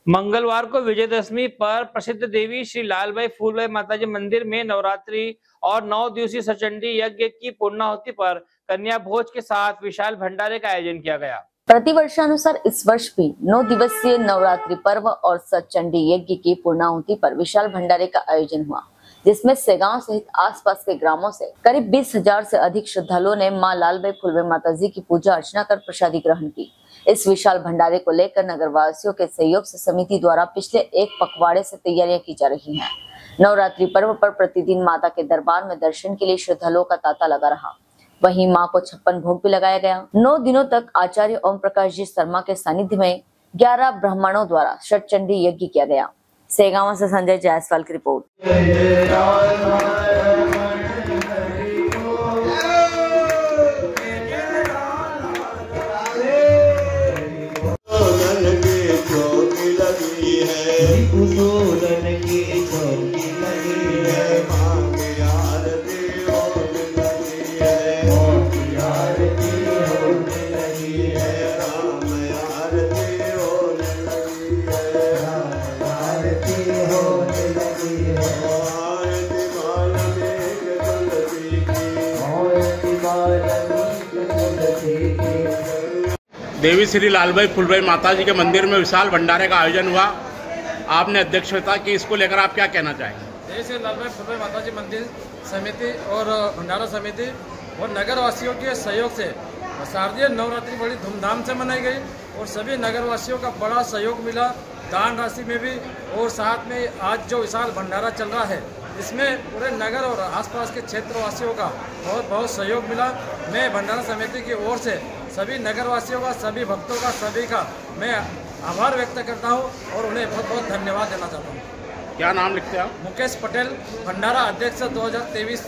मंगलवार को विजयदशमी पर प्रसिद्ध देवी श्री लालबाई फूलबाई माताजी मंदिर में नवरात्रि और 9 दिवसीय सचंडी यज्ञ की पूर्णाहुति पर कन्या भोज के साथ विशाल भंडारे का आयोजन किया गया। प्रतिवर्षानुसार इस वर्ष भी 9 दिवसीय नवरात्रि पर्व और सचंडी यज्ञ की पूर्णाहुति पर विशाल भंडारे का आयोजन हुआ, जिसमें सेगांव सहित आसपास के ग्रामों से करीब 20,000 से अधिक श्रद्धालुओं ने मां लालबाई फूलबाई माताजी की पूजा अर्चना कर प्रसादी ग्रहण की। इस विशाल भंडारे को लेकर नगरवासियों के सहयोग से समिति द्वारा पिछले एक पखवाड़े से तैयारियां की जा रही हैं। नवरात्रि पर्व पर प्रतिदिन माता के दरबार में दर्शन के लिए श्रद्धालुओं का तांता लगा रहा। वहीं मां को 56 भोग भी लगाया गया। 9 दिनों तक आचार्य ओम प्रकाश जी शर्मा के सानिध्य में 11 ब्राह्मणों द्वारा षटचंडी यज्ञ किया गया। सेगांव से संजय जायसवाल की रिपोर्ट। देवी श्री लालबाई फूलबाई माताजी के मंदिर में विशाल भंडारे का आयोजन हुआ। आपने अध्यक्षता की, इसको लेकर आप क्या कहना चाहेंगे? देवी श्री लालबाई फूलबाई माताजी मंदिर समिति और भंडारा समिति और नगरवासियों के सहयोग से शारदीय नवरात्रि बड़ी धूमधाम से मनाई गई और सभी नगरवासियों का बड़ा सहयोग मिला, दान राशि में भी। और साथ में आज जो विशाल भंडारा चल रहा है, इसमें पूरे नगर और आसपास के क्षेत्रवासियों का बहुत सहयोग मिला। मैं भंडारा समिति की ओर से सभी नगरवासियों का, सभी भक्तों का, सभी का मैं आभार व्यक्त करता हूं और उन्हें बहुत धन्यवाद देना चाहता हूं। क्या नाम लिखते हैं आप? मुकेश पटेल, भंडारा अध्यक्ष 2023।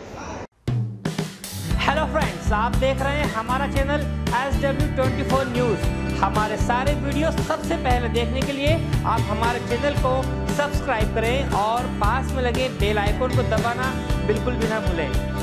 हेलो फ्रेंड्स, आप देख रहे हैं हमारा चैनल SW24 न्यूज। हमारे सारे वीडियो सबसे पहले देखने के लिए आप हमारे चैनल को सब्सक्राइब करें और पास में लगे बेल आइकन को दबाना बिल्कुल भी ना भूलें।